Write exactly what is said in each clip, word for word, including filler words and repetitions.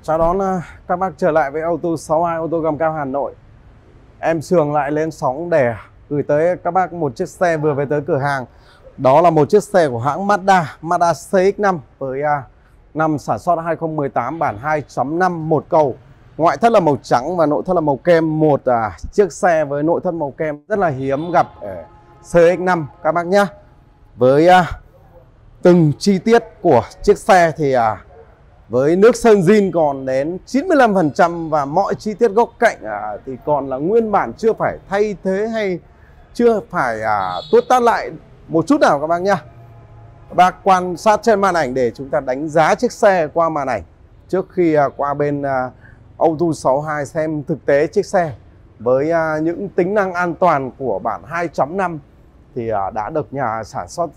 Chào đón các bác trở lại với ô tô sáu hai ô tô gầm cao Hà Nội. Em Trường lại lên sóng để gửi tới các bác một chiếc xe vừa về tới cửa hàng. Đó là một chiếc xe của hãng Mazda, Mazda C X năm với năm sản xuất hai không một tám, bản hai chấm năm một cầu. Ngoại thất là màu trắng và nội thất là màu kem. Một à, chiếc xe với nội thất màu kem rất là hiếm gặp ở C X năm các bác nhé. Với à, từng chi tiết của chiếc xe thì à, với nước sơn zin còn đến chín mươi lăm phần trăm và mọi chi tiết góc cạnh à, thì còn là nguyên bản, chưa phải thay thế hay chưa phải à, tuốt tát lại một chút nào các bác nhá. Các bác quan sát trên màn ảnh để chúng ta đánh giá chiếc xe qua màn ảnh trước khi à, qua bên à, ô tô sáu hai xem thực tế chiếc xe. Với à, những tính năng an toàn của bản hai chấm năm thì à, đã được nhà sản xuất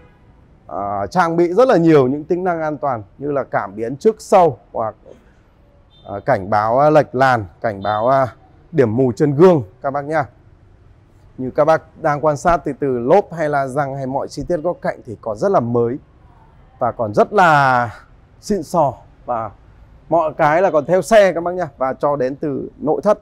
À, trang bị rất là nhiều những tính năng an toàn như là cảm biến trước sau hoặc à, cảnh báo à, lệch làn, cảnh báo à, điểm mù trên gương các bác nhá. Như các bác đang quan sát thì từ lốp hay là răng hay mọi chi tiết góc cạnh thì còn rất là mới và còn rất là xịn sò, và mọi cái là còn theo xe các bác nhá. Và cho đến từ nội thất,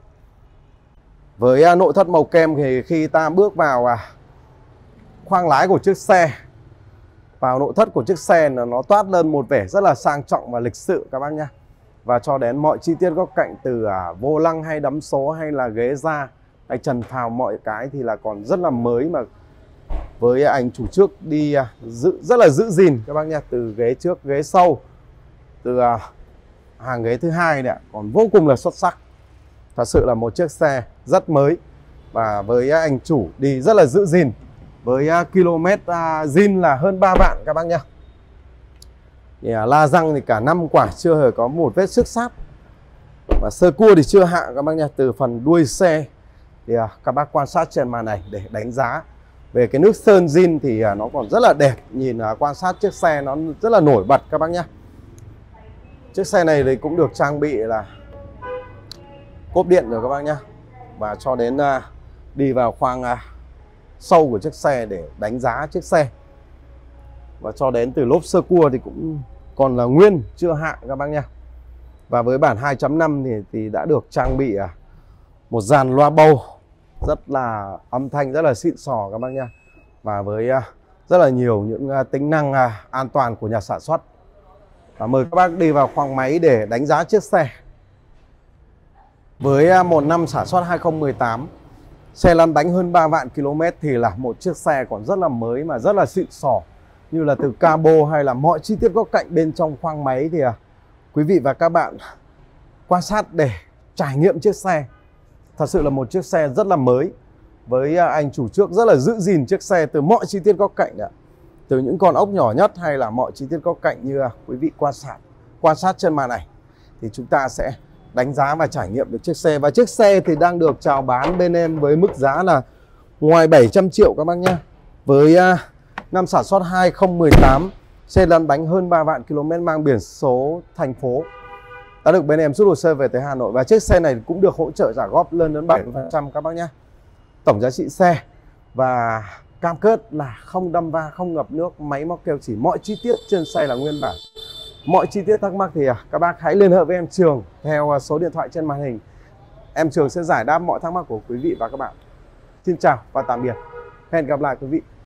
với à, nội thất màu kem thì khi ta bước vào à, khoang lái của chiếc xe, vào nội thất của chiếc xe là nó toát lên một vẻ rất là sang trọng và lịch sự các bác nhá. Và cho đến mọi chi tiết góc cạnh từ à, vô lăng hay đấm số hay là ghế da hay trần phào, mọi cái thì là còn rất là mới, mà với anh chủ trước đi à, giữ rất là giữ gìn các bác nhá. Từ ghế trước, ghế sau, từ à, hàng ghế thứ hai này còn vô cùng là xuất sắc. Thật sự là một chiếc xe rất mới và với anh chủ đi rất là giữ gìn. Với uh, km uh, zin là hơn ba vạn các bác nhá. Thì, uh, la răng thì cả năm quả chưa hề có một vết xước sáp, và sơ cua thì chưa hạ các bác nhá. Từ phần đuôi xe thì uh, các bác quan sát trên màn ảnh để đánh giá về cái nước sơn zin thì uh, nó còn rất là đẹp. Nhìn uh, quan sát chiếc xe nó rất là nổi bật các bác nhá. Chiếc xe này thì cũng được trang bị là cốp điện rồi các bác nhá. Và cho đến uh, đi vào khoang uh, sau của chiếc xe để đánh giá chiếc xe, và cho đến từ lốp sơ cua thì cũng còn là nguyên, chưa hạ các bác nha. Và với bản hai chấm năm thì, thì đã được trang bị à, một dàn loa bầu rất là âm thanh rất là xịn sò các bác nha. Và với à, rất là nhiều những à, tính năng à, an toàn của nhà sản xuất. Và mời các bác đi vào khoang máy để đánh giá chiếc xe. Với à, một năm sản xuất hai không một tám, xe lăn bánh hơn ba vạn km thì là một chiếc xe còn rất là mới mà rất là xịn sò. Như là từ cabo hay là mọi chi tiết góc cạnh bên trong khoang máy thì à, quý vị và các bạn quan sát để trải nghiệm chiếc xe. Thật sự là một chiếc xe rất là mới. Với à, anh chủ trước rất là giữ gìn chiếc xe từ mọi chi tiết góc cạnh ạ. Từ những con ốc nhỏ nhất hay là mọi chi tiết góc cạnh như à, quý vị quan sát quan sát trên màn ảnh thì chúng ta sẽ đánh giá và trải nghiệm được chiếc xe. Và chiếc xe thì đang được chào bán bên em với mức giá là ngoài bảy trăm triệu các bác nhé. Với uh, năm sản xuất hai không một tám, xe lăn bánh hơn ba vạn km, mang biển số thành phố, đã được bên em rút hồ sơ về tới Hà Nội. Và chiếc xe này cũng được hỗ trợ trả góp lên đến bảy mươi phần trăm các bác nhé. Tổng giá trị xe và cam kết là không đâm va, không ngập nước, máy móc keo chỉ, mọi chi tiết trên xe là nguyên bản. Mọi chi tiết thắc mắc thì các bác hãy liên hệ với em Trường theo số điện thoại trên màn hình. Em Trường sẽ giải đáp mọi thắc mắc của quý vị và các bạn. Xin chào và tạm biệt. Hẹn gặp lại quý vị.